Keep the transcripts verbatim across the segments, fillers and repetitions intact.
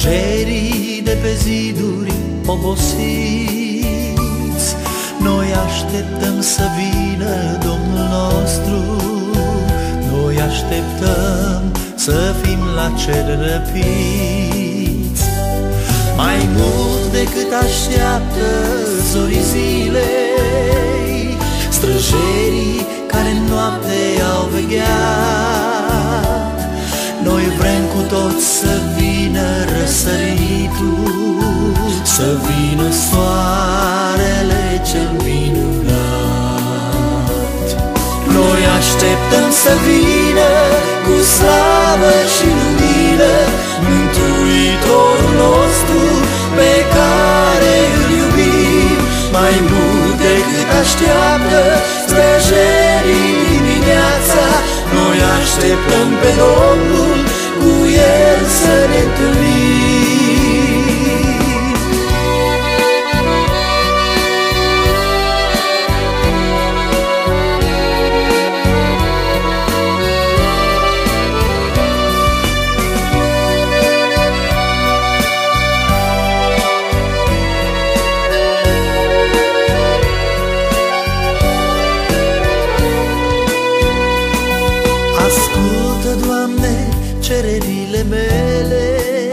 Străjerii de pe ziduri obosiți, noi așteptăm să vină Domnul nostru. Noi așteptăm să fim la cer răpiți. Mai mult decât așteaptă zorii zilei, străjerii care în noapte au vegheat, noi vrem cu toți să vină răsăritul, să vină soarele cel minunat. Noi așteptăm să vină cu slavă și lumină Mântuitorul nostru pe care îl iubim. Mai mult decât așteaptă străjerii dimineața, noi așteptăm pe Domnul, cu El să ne întâlnim. Ascultă, Doamne, cererile mele,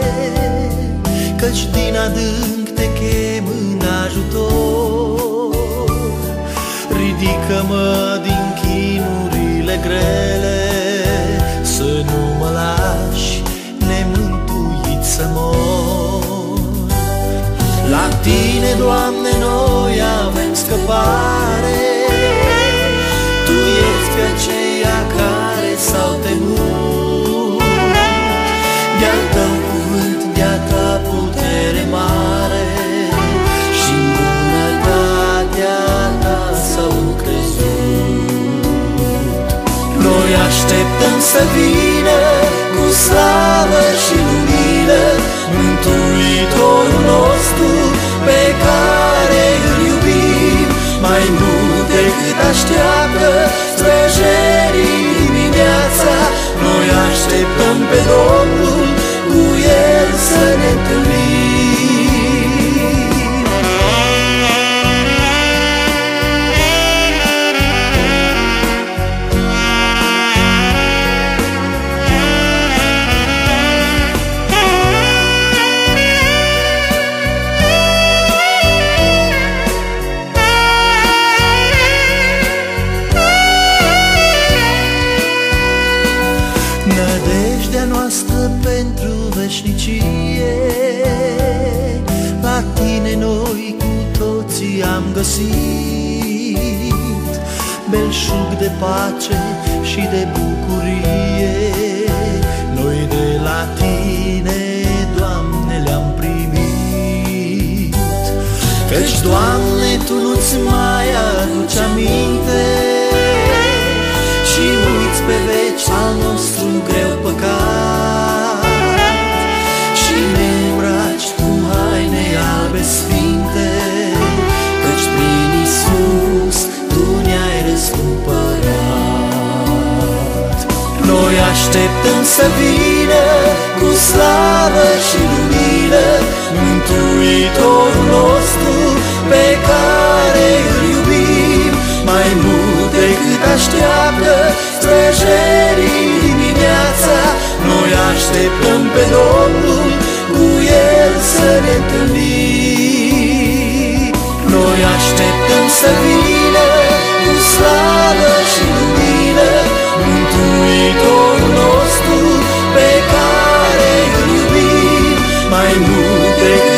căci din adânc te chem în ajutor. Ridică-mă din chinurile grele, să nu mă lași nemântuit să mor. La Tine, Doamne, noi avem scăpare, Tu ești pe aceia care s-au temut de-al Tău cuvânt, de-a Ta putere mare, și-n bunătatea Ta s-au crezut. Noi așteptăm să vină cu slavă și lumină Mântuitorul nostru pe care îl iubim. Mai mult decât așteaptă străjerii dimineața, noi așteptăm pe Domnul, cu El să ne întâlnim. Nădejdea noastră pentru veșnicie, la Tine noi cu toții am găsit belșug de pace și de bucurie. Noi de la Tine, Doamne, le-am primit, căci, Doamne, Tu nu-ți mai aduci aminte și uiți pe veci al nostru greu păcat, și ne îmbraci cu haine albe sfinte, căci prin Iisus Tu ne-ai răscumpărat. Noi așteptăm să vină cu slavă și lumină Mântuitorul nostru pe care îl iubim. Mai mult decât așteaptă străjerii dimineața, noi așteptăm pe Domnul, cu El să ne întâlnim. Noi așteptăm să vină cu slavă și lumină Mântuitorul nostru pe care îl iubim. Mai mult decât